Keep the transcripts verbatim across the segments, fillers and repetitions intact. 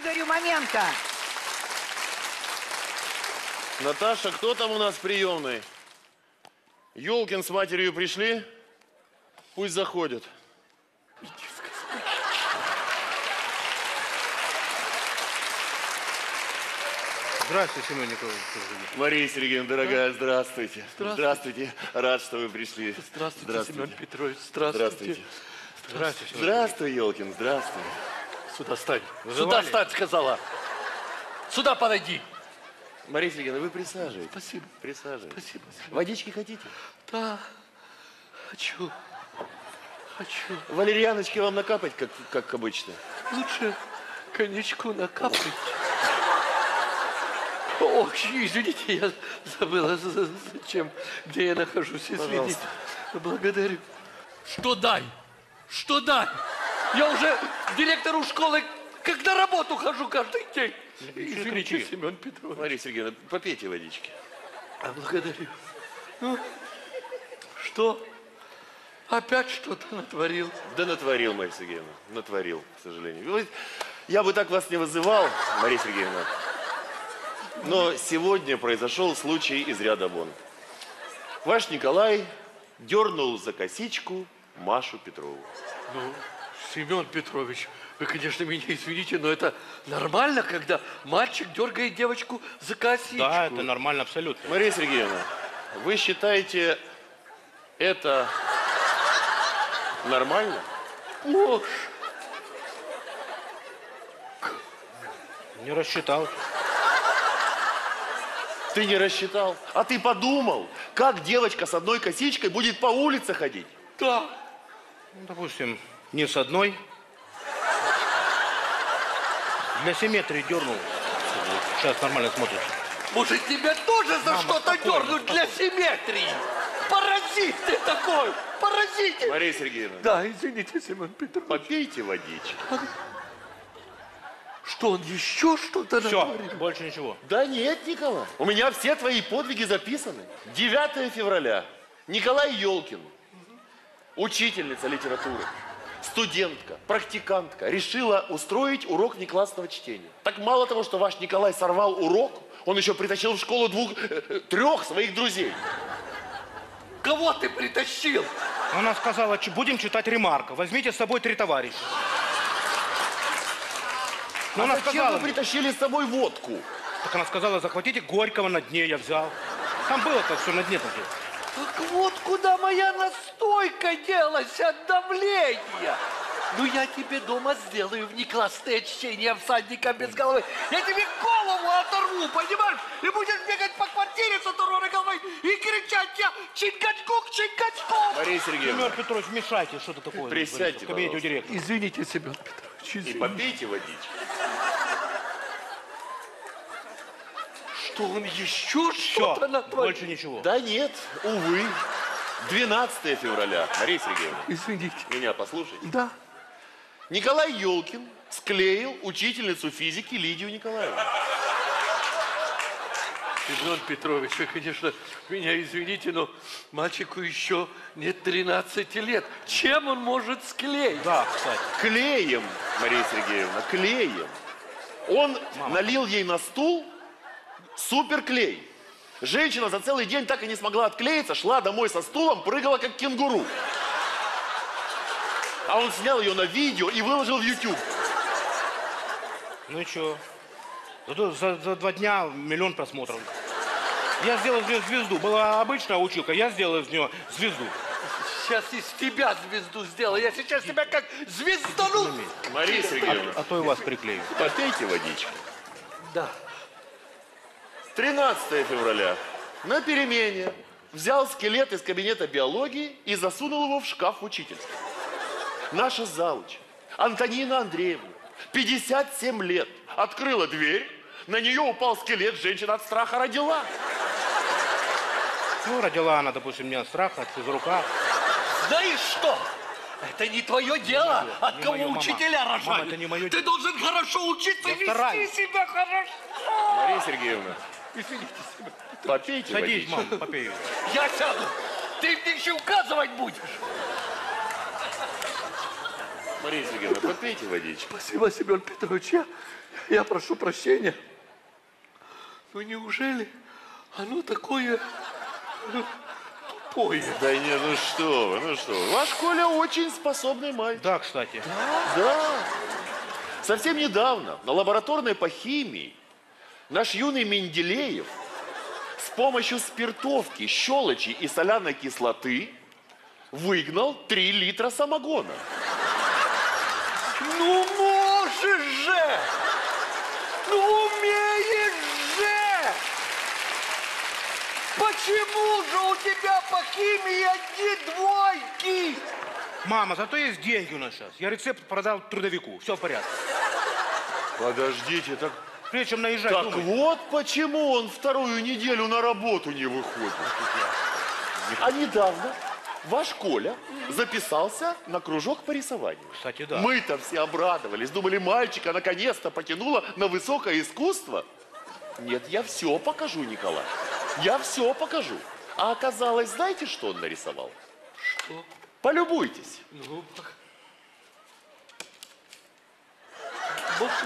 Благодарю, Маменко. Наташа, кто там у нас в приемной? Ёлкин с матерью пришли? Пусть заходят. Здравствуйте, Семен Николаевич. Мария Сергеевна, дорогая, здравствуйте. Здравствуйте. Здравствуйте. Рад, что вы пришли. Здравствуйте, Здравствуйте. Семен Петрович. Здравствуйте. Здравствуйте. Здравствуй, Ёлкин, здравствуй. Сюда стань. Вызывали? Сюда стань, сказала. Сюда подойди. Мария Сергеевна, вы присаживайтесь. Спасибо. Присаживайтесь. Спасибо. Семен. Водички хотите? Да. Хочу. Хочу. Валерьяночки вам накапать, как, как обычно? Лучше коньячку накапать. Ох, извините, я забыла, зачем, где я нахожусь, извините. Пожалуйста. Благодарю. Что дай? Что дай? Я уже директору школы как на работу хожу каждый день. Извините, кричи. Семен Петрович. Мария Сергеевна, попейте водички. А, благодарю. Ну, что? Опять что-то натворил? Да натворил, Мария Сергеевна, натворил, к сожалению. Вы- Я бы так вас не вызывал, Мария Сергеевна. Но сегодня произошел случай из ряда вон. Ваш Николай дернул за косичку Машу Петрову. Ну, Семен Петрович, вы, конечно, меня извините, но это нормально, когда мальчик дергает девочку за косичку? Да, это нормально абсолютно. Мария Сергеевна, вы считаете это нормально? Ложь. Не рассчитал. Ты не рассчитал? А ты подумал, как девочка с одной косичкой будет по улице ходить? Да. Ну, допустим, не с одной. Для симметрии дернул. Сейчас нормально смотришь. Может, тебя тоже за Мама, что-то спокойно, дернуть для симметрии? Паразит ты такой! Паразит! Мария Сергеевна, Да, извините, Семен Петрович. попейте водички. Что, он еще что-то Все, натворил? больше ничего. Да нет, Николай. У меня все твои подвиги записаны. девятое февраля. Николай Ёлкин, учительница литературы, студентка, практикантка, решила устроить урок неклассного чтения. Так мало того, что ваш Николай сорвал урок, он еще притащил в школу двух, э, трех своих друзей. Кого ты притащил? Она сказала, «Ч- будем читать Ремарка. Возьмите с собой три товарища. Но А она зачем сказала, вы притащили с собой водку? так она сказала, захватите Горького на дне, я взял. Там было-то все на дне таки. Так вот куда моя настойка делась от давления. Ну, я тебе дома сделаю внеклассное чтение всадника без головы. Я тебе голову оторву, понимаешь? И будешь бегать по квартире с оторванной головой и кричать я Чингачгук, Чингачгук. Мария Сергеевна, Семен Петрович, вмешайтесь, что-то такое. Присядьте, в кабинете у пожалуйста. директора. Извините, Семен Петрович, и извините. попейте водички. Что он еще Все, что-то натворил? больше ничего. Да нет, увы. двенадцатое февраля. Мария Сергеевна, Извините. меня послушайте. Да. Николай Ёлкин склеил учительницу физики Лидию Николаевну. Семен Петрович, вы, конечно, меня извините, но мальчику еще нет тринадцати лет. Чем он может склеить? Да, кстати. Клеем, Мария Сергеевна, клеем. Он налил ей на стул суперклей. Женщина за целый день так и не смогла отклеиться, шла домой со стулом, прыгала как кенгуру. А он снял ее на видео и выложил в YouTube. Ну и что? Зато за, за два дня миллион просмотров. Я сделал из нее звезду. Была обычная училка, я сделал из нее звезду. Сейчас из тебя звезду сделаю. Я сейчас тебя как звездану. Мария Сергеевна, А то и вас приклею. попейте водички. Да. тринадцатое февраля. На перемене взял скелет из кабинета биологии и засунул его в шкаф в учительской. Наша завуч Антонина Андреевна, пятьдесят семь лет, открыла дверь, на нее упал скелет, женщина от страха родила. Ну, родила она, допустим, не от страха, от физрука. Знаешь что? Это не твое дело, мое, от не кого мое, мама. учителя рожают. Мама, это не мое Ты дело. должен хорошо учиться Я и вести стараюсь. себя хорошо. Мария Сергеевна, Извините, Семен. попейте Садись, водички. мам, попей. Я сяду. Ты мне еще указывать будешь. Мария Сергеевна, попейте водички. Спасибо, Семен Петрович. Я, Я прошу прощения. Ну неужели оно такое ну, тупое? Да не, ну что вы, ну что вы. Ваш Коля очень способный мальчик. Да, кстати. Да. Совсем недавно на лабораторной по химии наш юный Менделеев с помощью спиртовки, щелочи и соляной кислоты выгнал три литра самогона. Ну можешь же! Ну умеешь же! Почему же у тебя по химии одни двойки? Мама, зато есть деньги у нас сейчас. Я рецепт продал трудовику. Все в порядке. Подождите, так, Прежде чем наезжать, так думай. вот почему он вторую неделю на работу не выходит. А недавно ваш Коля записался на кружок по рисованию. Кстати, да. Мы-то все обрадовались, думали, мальчика наконец-то потянуло на высокое искусство. Нет, я все покажу, Николай. Я все покажу. А оказалось, знаете, что он нарисовал? Что? Полюбуйтесь. Ну, Боже.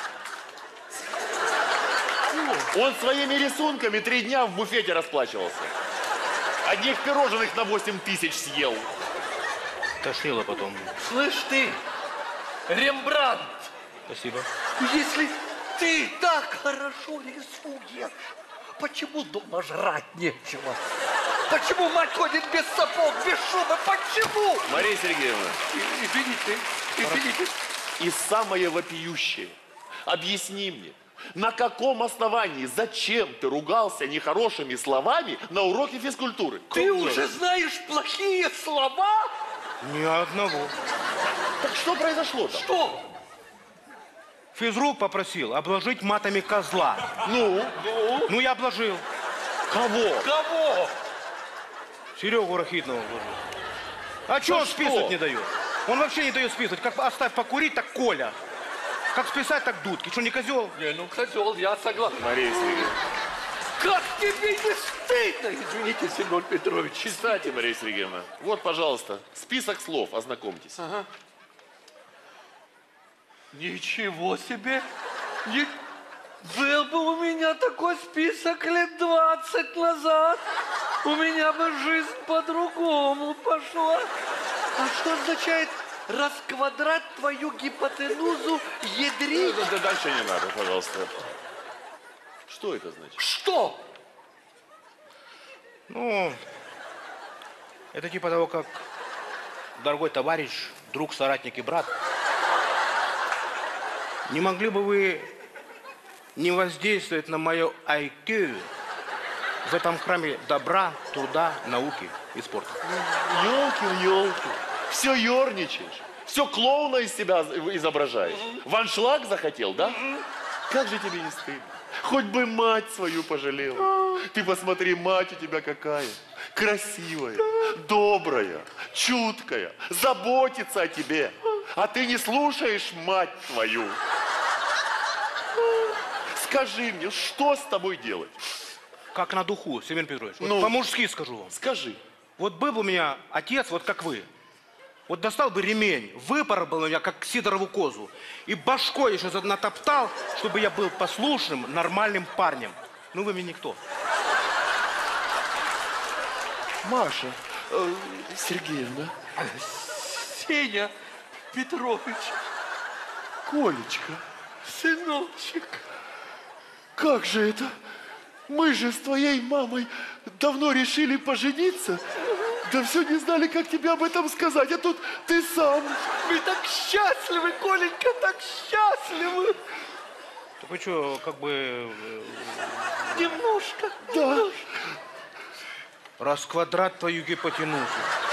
Он своими рисунками три дня в буфете расплачивался. Одних пирожных на восемь тысяч съел. Тошнило потом. Слышь ты, Рембрандт, Спасибо. если ты так хорошо рисуешь, почему дома жрать нечего? Почему мать ходит без сапог, без шубы? Почему? Мария Сергеевна, И- Извините, извините. и самое вопиющее. Объясни мне, на каком основании, зачем ты ругался нехорошими словами на уроке физкультуры? Ты уже знаешь плохие слова? Ни одного. Так что произошло-то? Что? Физрук попросил обложить матами козла. Ну, Ну, Ну, я обложил. кого? кого? Серегу Рахитного обложил. А что он что? списывать не дает? Он вообще не дает списывать. Как оставь покурить, так Коля. Как списать, так Дудки. Что, не козел? Не, ну козел, я согласен. Мария Сергеевна. Как тебе не стыдно? Извините, Семен Петрович. Кстати, Мария Сергеевна, вот, пожалуйста, список слов, ознакомьтесь. Ага. Ничего себе! Не- Был бы у меня такой список лет двадцать назад, у меня бы жизнь по-другому пошла. А что означает расквадрат твою гипотенузу ядрить? Да, да, дальше не надо, пожалуйста. Что это значит? Что? Ну, это типа того, как дорогой товарищ, друг, соратник и брат. Не могли бы вы не воздействовать на мое ай кью в этом храме добра, труда, науки и спорта? Ёлки, ёлки. Все ерничаешь. Все клоуна из себя изображаешь. В аншлаг захотел, да? Как же тебе не стыдно? Хоть бы мать свою пожалел. Ты посмотри, мать у тебя какая. Красивая, добрая, чуткая, заботится о тебе. А ты не слушаешь мать твою. Скажи мне, что с тобой делать? Как на духу, Семен Петрович. Вот Ну. по-мужски скажу вам. Скажи. Вот был бы у меня отец, вот как вы. Вот достал бы ремень, выпорол бы меня, как Сидорову козу, и башкой еще натоптал, чтобы я был послушным, нормальным парнем. Ну вы мне никто. Маша, э, Сергеевна, Сеня Петрович, Колечка, сыночек. как же это? Мы же с твоей мамой давно решили пожениться. Да все не знали, как тебе об этом сказать, а тут ты сам. Мы так счастливы, Коленька, так счастливы. Так вы что, как бы э, Немножко. Да. расквадрат твою гипотенузу.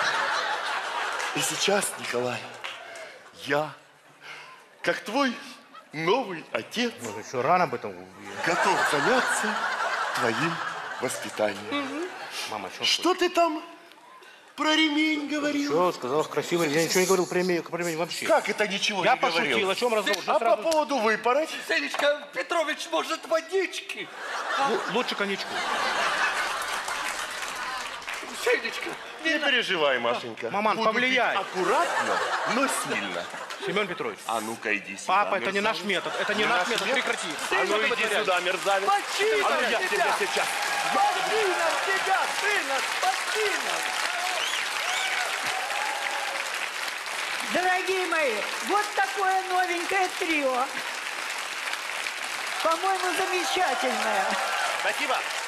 И сейчас, Николай, я, как твой новый отец, Может, еще рано об этом? готов заняться твоим воспитанием. Мама, что? Что ты там про ремень говорил? Что, сказал красиво. Я ничего не говорил про ремень, про ремень вообще. Как это ничего Я не говорил? пошутил, о чем разговор? Что А по сразу- поводу выпороть? Сенечка Петрович, может, водички? Лу- Лучше коньячку. Сенечка, Не переживай, Машенька. Маман, Буду повлияй. пить аккуратно, но сильно. Семен Петрович, А ну-ка иди сюда, папа, это не наш мерзавец. метод, это не Не наш наш метод, метод? прекрати. А Что ну ты иди вытворяешь? сюда, мерзавец. Спаси А ну нас я тебя! тебя сейчас. Спаси нас тебя, сына, спаси нас! Дорогие мои, вот такое новенькое трио. По-моему, замечательное. Спасибо.